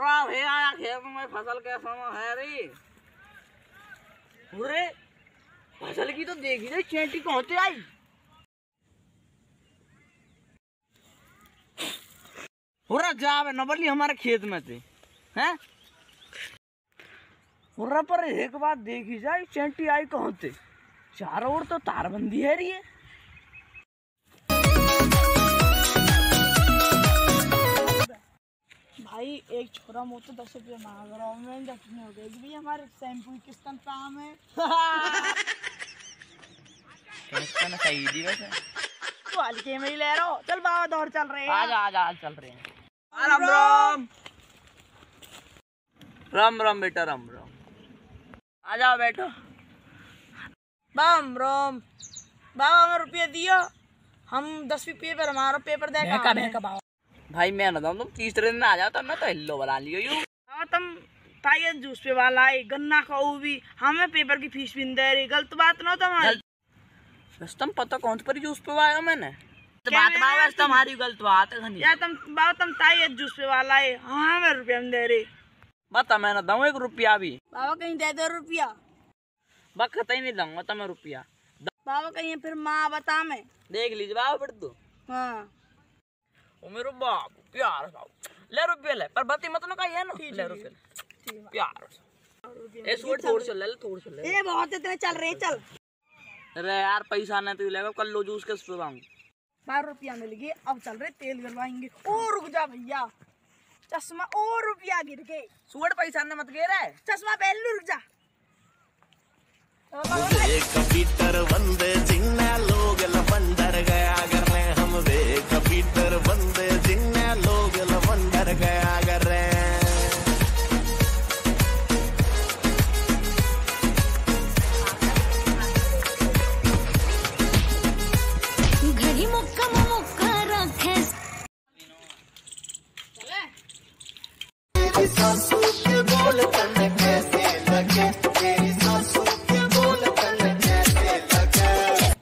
पूरा भे आया खेत में फसल के समय है रे। अरे फसल की तो देखी रे चेंटी कहाँ से आई। पूरा जावे न बली हमारे खेत में थे हैं। पूरा पर एक बात देखी जाए चेंटी आई कहाँ से। चारों ओर तो तारबंदी है रही है। भाई एक छोरा मोह तो 10 रुपये मांग रहा हूँ मैं। रखने हो गए भी हमारे शैम्पू की किस्त काम है। सही दी वैसे तो हल्के में ही ले रहा हो। चल बाबा दौड़ चल रहे हैं। आजा चल रहे हैं। राम राम राम राम बेटा राम राम। आ जाओ बैठो। राम राम बाबा हमें रुपये दियो। हम 10 रुपये पर हमारा पेपर देखा बाबा। भाई मैं ना तुम तीसरे दिन आ जाओ तब ना तो हिल्लो बना लियो यू। हाँ तुम टाइगर जूस पे वाला है गन्ना खाओ भी हमें पेपर की फीस भी नहीं दे रही। गलत बात ना तुम्हारी। बस तुम पता कौन सी पर जूस पे आया मैंने बात बस तुम्हारी गलत बात है। या तुम टाइगर जूस पे वाला है हमें रुपया नहीं दे रही। बता मैं ना दूँ 1 रुपया भी। बाबा कहीं दे दो रुपया। बस कतई नहीं दूंगा तुम्हें रुपया। बाबा कहीं फिर माँ बता मैं देख लीजिए बाबा फिर तो। हाँ ओ मेरे बाप प्यार ले रुपये ले पर बती मत ना कही है ना। ले रुपये प्यार ए थोड़ चल ले थोड़ चल ले। ये बहुत इतने चल रहे चल। अरे यार पैसा नहीं तो लेगा कल लो जूस के सुनाऊं। 12 रुपया मिल गए अब चल रहे तेल गलवाएंगे। ओ रुक जा भैया चश्मा ओ रुपया गिर गए। सुअड़ पैसा ने मत गिर है चश्मा पहन लू रुक जा। कंप्यूटर बंदे जिन्ना लोग लवंडर गया कर रहे हम वे कंप्यूटर बंदे जिन्ना लोग लवंडर गया कर रहे घड़ी मुक्का रखे तेरी सासू के बोल तन्ने कैसे लगे। तेरी सासू के बोल तन्ने कैसे लगे।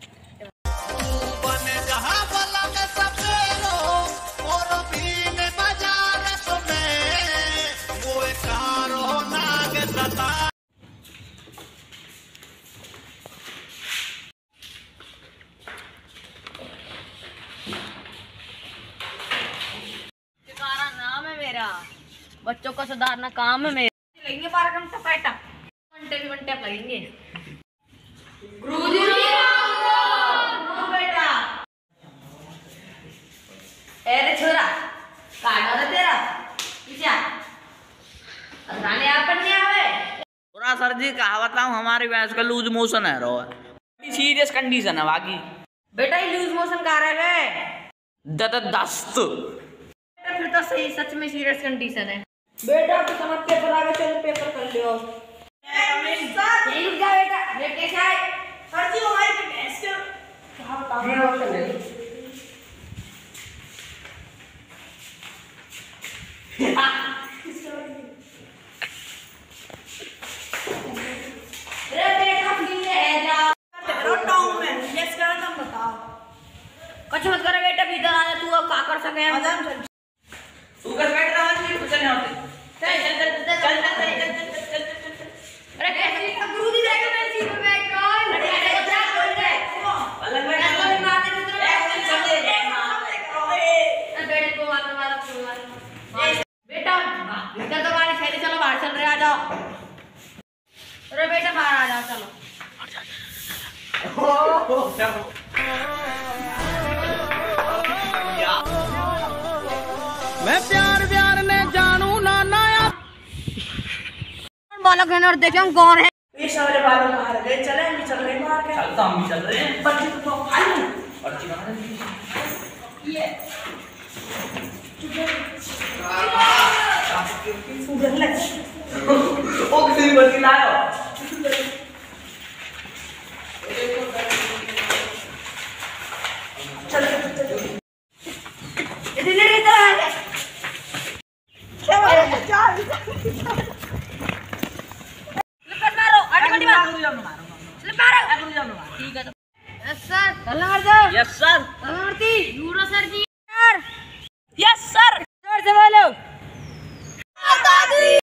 बने जहाँ वाला में सपेरो और बीन बाजार में वो कारो नाग सता। नाम है मेरा। बच्चों को सुधारना काम है मेरा। लगेंगे 12 घंटा पैटा घंटे आप लगेंगे। गुरुजी बेटा अरे छोरा काटा दे तेरा पीछे अरे आप नहीं आवे। पूरा सर जी कहावत हूँ हमारे भैंस का लूज मोशन है रो सीरियस कंडीशन है बाकी। बेटा ये लूज मोशन कह रहे हैं दस्त फिर तो सही सच में सीरियस कंडीशन है। बेटा तो समझ पेपर आगे चल पेपर कर लियो। रुक जा बेटा बेटे से आए सर जी हमारी भैंस के क्या बताऊं। कुछ मत करे बेटा भीतर आ जा। तू अब क्या कर सके तू कर बैठ रहा है कुछ नहीं होते। अरे कैसे गुरुजी जाएगा मैं सीट पे बैठ रहा हूं। अरे ऐसे क्या बोल रहे अलग बैठ कोई मारने की तरफ एक चले बेटे को वाला बेटा भीतर तो हमारी शैली। चलो बाहर चल रहे आ जाओ। अरे बेटा बाहर आ जाओ चलो। मैं प्यार प्यार ने जानू ना नाया बालक है और देखे हम कौन है। ये सारे बालों बाहर गए चले हम भी चल रहे बाहर के। चलता हम भी चल रहे हैं। पर्ची तो खाली पर्ची बना दे ये उधर लग ओ किसी पर्ची लाओ।